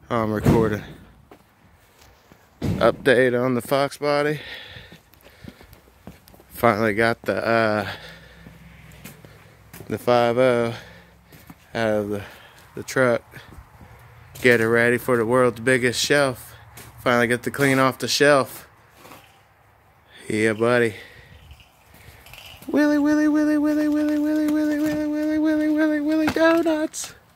I'm recording. Update on the Fox body. Finally got the 5.0 out of the truck. Get it ready for the world's biggest shelf. Finally get the clean off the shelf. Yeah, buddy. Willy, willy, willy, willy, willy, willy, willy, willy, willy, willy, willy, willy, willy, donuts.